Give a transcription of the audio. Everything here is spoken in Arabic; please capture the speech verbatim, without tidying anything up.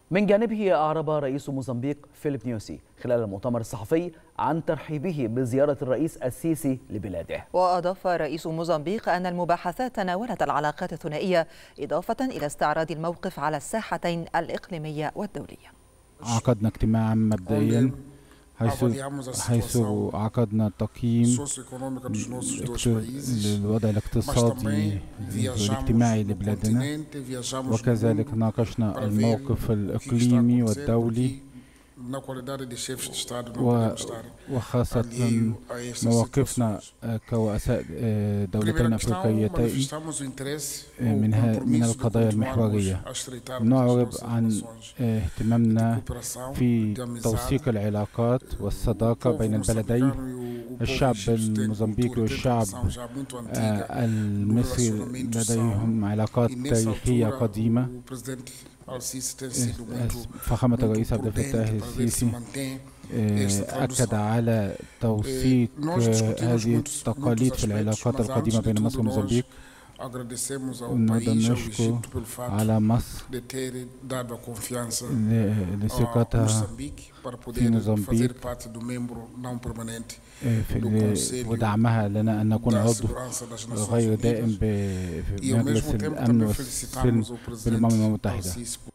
من جانبه أعرب رئيس موزمبيق فيليب نيوسي خلال المؤتمر الصحفي عن ترحيبه بزيارة الرئيس السيسي لبلاده. وأضاف رئيس موزمبيق أن المباحثات تناولت العلاقات الثنائية إضافة إلى استعراض الموقف على الساحتين الإقليمية والدولية. عقدنا اجتماعا مبدئيا حيث حيث عقدنا تقييم للوضع الاقتصادي والاجتماعي لبلادنا، وكذلك ناقشنا الموقف الإقليمي والدولي وخاصة مواقفنا كرؤساء دولتين أفريقيتين من من القضايا المحورية. نعرب عن اهتمامنا في توثيق العلاقات والصداقة بين البلدين. الشعب الموزمبيقي والشعب المصري لديهم علاقات تاريخية قديمة. فخامة الرئيس عبد الفتاح السيسي أكد على توثيق هذه التقاليد في العلاقات القديمة بين مصر وموزمبيق. ونقدر نشكر على مصر لثقتها في موزمبيق ودعمها لنا أن نكون عضو غير دائم في مجلس الأمن والسلم بالأمم المتحدة.